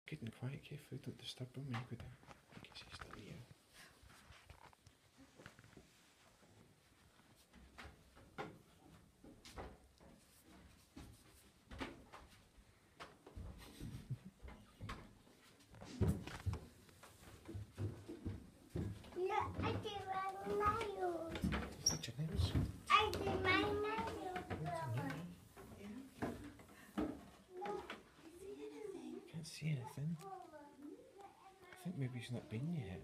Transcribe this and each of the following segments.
Good and quiet, careful, don't disturb him when you go down. I guess he's still here. Look, I did my nails. Is that your nails? I did my nails. Can't see anything. I think maybe he's not been yet.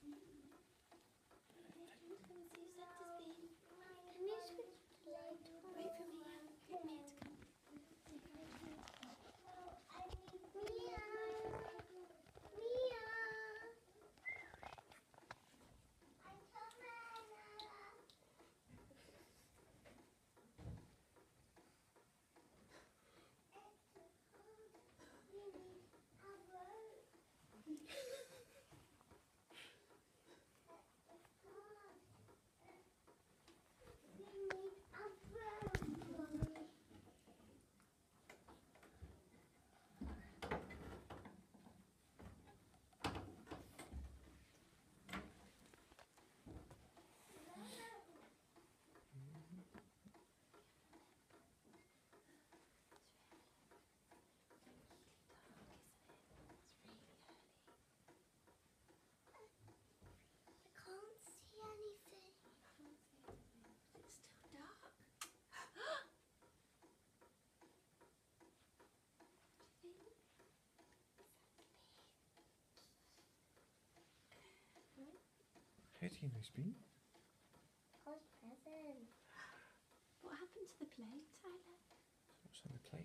How do you know he's been? What's present? What happened to the plate, Tyler? What's on the plate?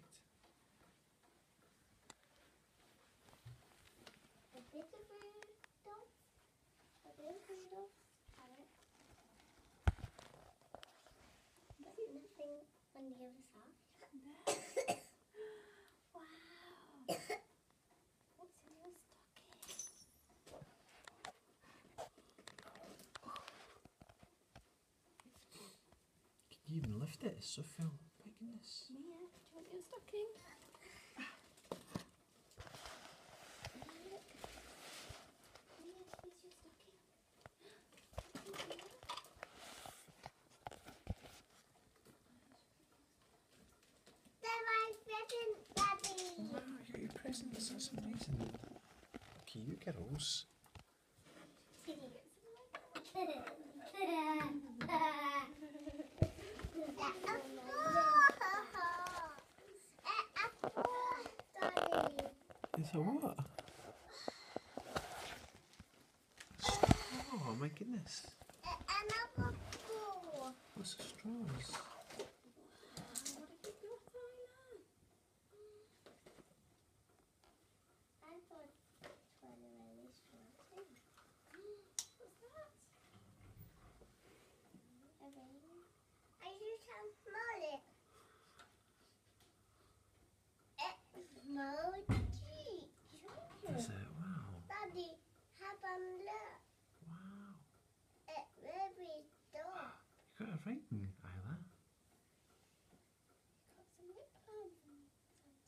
A bit of Rudolph. A bit of Rudolph. Carrot. But nothing on the other side. Wow. What's in your stocking? Can you even lift it? It's so full. My goodness. Mia, do you want your stocking? Mia, here's your stocking. They're my present, Daddy. Wow, you got your presents. That's amazing. Okay, you girls. It's a what? Oh my goodness. Another ball. What's the straws? What have you got, Tyler? I thought it was really strong too. What's that? A ring. I just have small it. It's mochi. Is it? Wow. Daddy, have a look. Wow. It's very dark. You got a writing, Isla. Got some lip balm from Santa.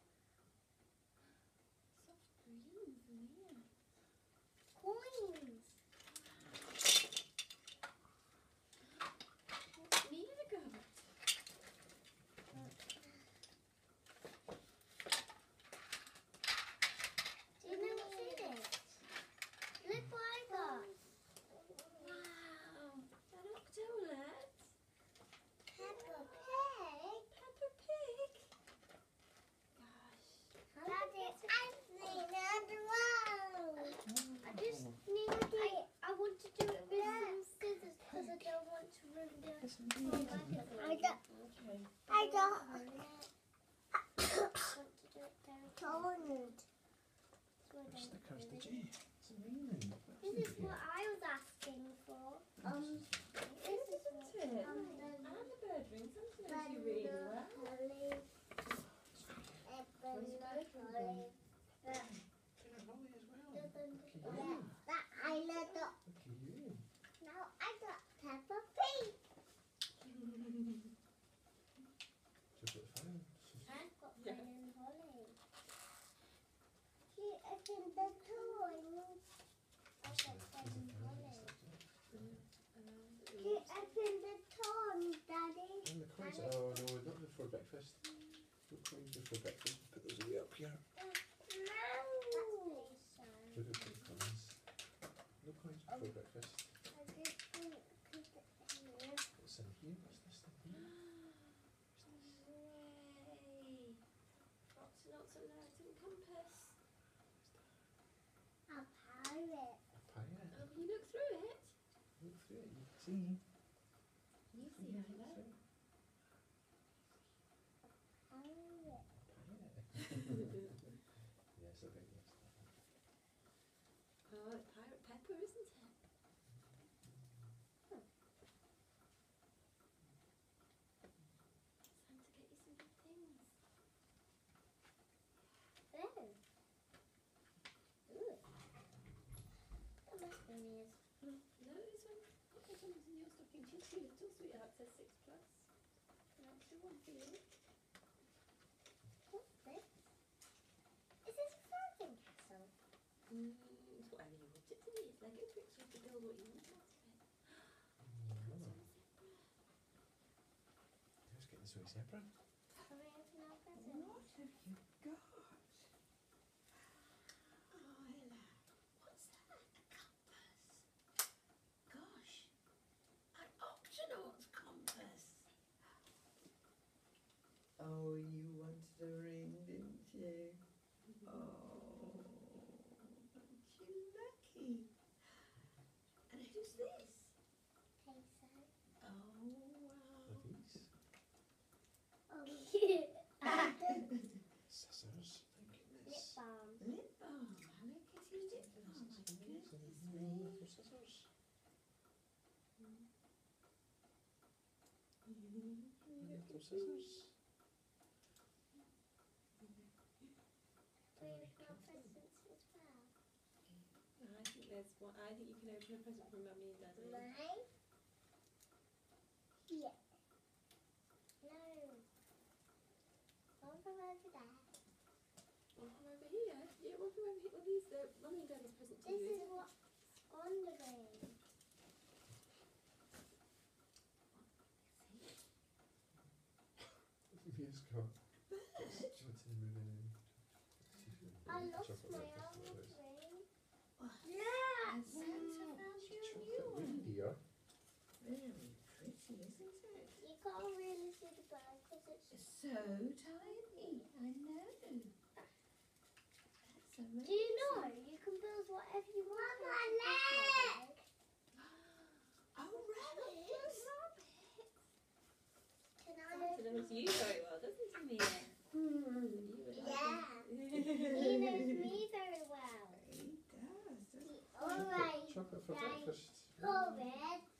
Soft green for Mia. Coins. What's Mia got? Do you know what's in it? Look what I got. Wow. Is that Octolet? Peppa Pig. Peppa Pig? Gosh. Daddy, I've seen another one. I just need open the toys. I've got seven toys. Can you open the toys, Daddy? And the coins. Oh no, not before breakfast. No coins before breakfast. Put those away up here. No. Where do we put the coins? No coins before breakfast. I just put it here. What's in here? What's this thing here? Hooray! Lots and lots of lights and compass. A pirate. A pirate. Oh, can you look through it? Look through it. You can see. You see, Yeah, Isla. look through it. Pirate. Pirate. Yes, I think that's that. Oh, it's Pirate Pepper, isn't it? Santa get you some good things. Oh. Ooh. That must be news. No, this one. Okay, someone's in your stocking too. Too little, sweetheart. Says 6 plus. An extra one for you. What's this? Is this a frozen castle? It's whatever you want it to be. It's Lego bricks. You have to build what you want out of it. Oh. Who's getting this way zebra? Can we open our present? What have you got? Oh, Ella. What's that? A compass. Gosh. An Octonaut's compass. Oh, you wanted a ring, didn't you? Oh, aren't you lucky? And who's this? Queso. Oh, wow. Are these? Oh, cute. Scissors. Thank Lip goodness. balm. Lip Oh, Hello Kitty lip balm. Oh, my goodness Little me. scissors. Little scissors. We open our presents as well. I think there's one. I think you can open a present from Mummy and Daddy. Mine? Yeah. No. One from over there. One from over here. Yeah, one from over here. Well, these are Mummy and Daddy's present to This you. is what's on the ring. Yes, Scott. Do you want to move in? I lost Chocolate my breakfast, old it is. ring. What? Look! And Santa found you a new Chocolate one. reindeer. Very pretty, isn't it? You can't really see the bird because it's... So tiny. I know. That's amazing. Do you know you can build whatever you want? Mama, look! Oh, rabbits. Can I Santa knows you very well, doesn't he, Mia? You would like Yeah. him. He knows me very well. He does, doesn't he? Alright, Chocolate for Daddy. breakfast. Go, Red.